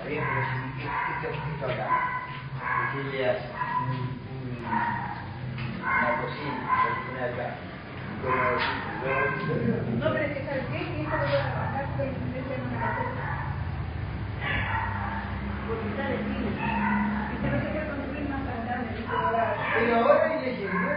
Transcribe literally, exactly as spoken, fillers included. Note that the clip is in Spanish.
bien, pero si esto, esto acá, decirle a un, un, una cocina, una acá, no, pero es que ¿sabes qué? Que esto lo voy a trabajar con el precio de una cosa. Porque está de cine. Y se lo quiere construir más adelante. pero ahora hay leyes